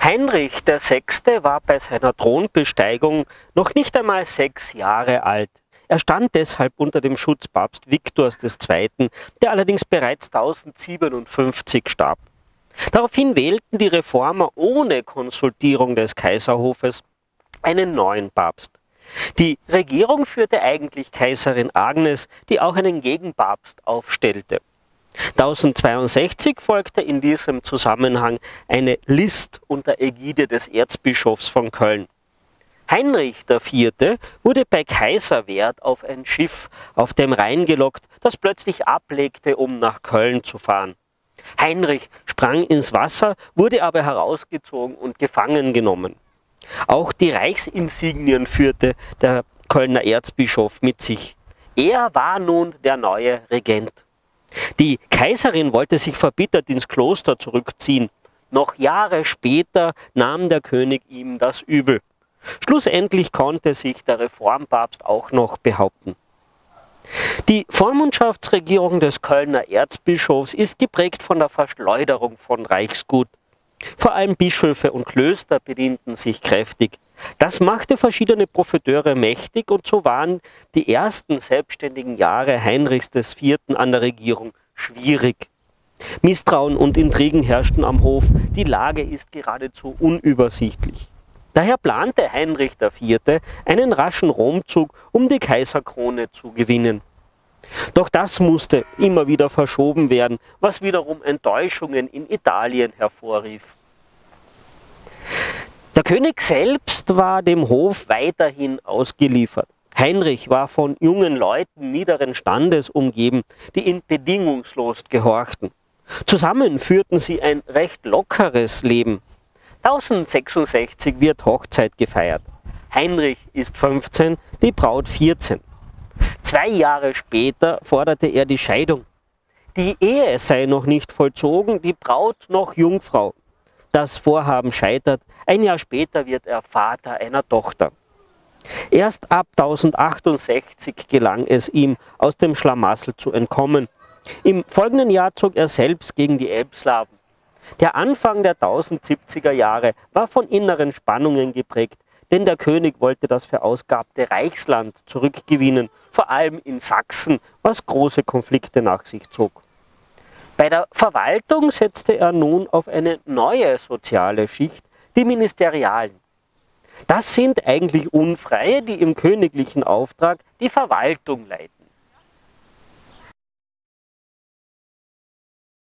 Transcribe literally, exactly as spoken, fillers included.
Heinrich der Sechste war bei seiner Thronbesteigung noch nicht einmal sechs Jahre alt. Er stand deshalb unter dem Schutz Papst Viktors des Zweiten, der allerdings bereits tausendsiebenundfünfzig starb. Daraufhin wählten die Reformer ohne Konsultierung des Kaiserhofes einen neuen Papst. Die Regierung führte eigentlich Kaiserin Agnes, die auch einen Gegenpapst aufstellte. tausendzweiundsechzig folgte in diesem Zusammenhang eine List unter Ägide des Erzbischofs von Köln. Heinrich der Vierte wurde bei Kaiserwerth auf ein Schiff auf dem Rhein gelockt, das plötzlich ablegte, um nach Köln zu fahren. Heinrich sprang ins Wasser, wurde aber herausgezogen und gefangen genommen. Auch die Reichsinsignien führte der Kölner Erzbischof mit sich. Er war nun der neue Regent. Die Kaiserin wollte sich verbittert ins Kloster zurückziehen. Noch Jahre später nahm der König ihm das übel. Schlussendlich konnte sich der Reformpapst auch noch behaupten. Die Vormundschaftsregierung des Kölner Erzbischofs ist geprägt von der Verschleuderung von Reichsgut. Vor allem Bischöfe und Klöster bedienten sich kräftig. Das machte verschiedene Profiteure mächtig und so waren die ersten selbstständigen Jahre Heinrichs des Vierten an der Regierung schwierig. Misstrauen und Intrigen herrschten am Hof, die Lage ist geradezu unübersichtlich. Daher plante Heinrich der Vierte einen raschen Romzug, um die Kaiserkrone zu gewinnen. Doch das musste immer wieder verschoben werden, was wiederum Enttäuschungen in Italien hervorrief. Der König selbst war dem Hof weiterhin ausgeliefert. Heinrich war von jungen Leuten niederen Standes umgeben, die ihn bedingungslos gehorchten. Zusammen führten sie ein recht lockeres Leben. tausendsechsundsechzig wird Hochzeit gefeiert. Heinrich ist fünfzehn, die Braut vierzehn. Zwei Jahre später forderte er die Scheidung. Die Ehe sei noch nicht vollzogen, die Braut noch Jungfrau. Das Vorhaben scheitert, ein Jahr später wird er Vater einer Tochter. Erst ab tausendachtsundsechzig gelang es ihm, aus dem Schlamassel zu entkommen. Im folgenden Jahr zog er selbst gegen die Elbslawen. Der Anfang der tausendsiebziger Jahre war von inneren Spannungen geprägt, denn der König wollte das verausgabte Reichsland zurückgewinnen, vor allem in Sachsen, was große Konflikte nach sich zog. Bei der Verwaltung setzte er nun auf eine neue soziale Schicht, die Ministerialen. Das sind eigentlich Unfreie, die im königlichen Auftrag die Verwaltung leiten.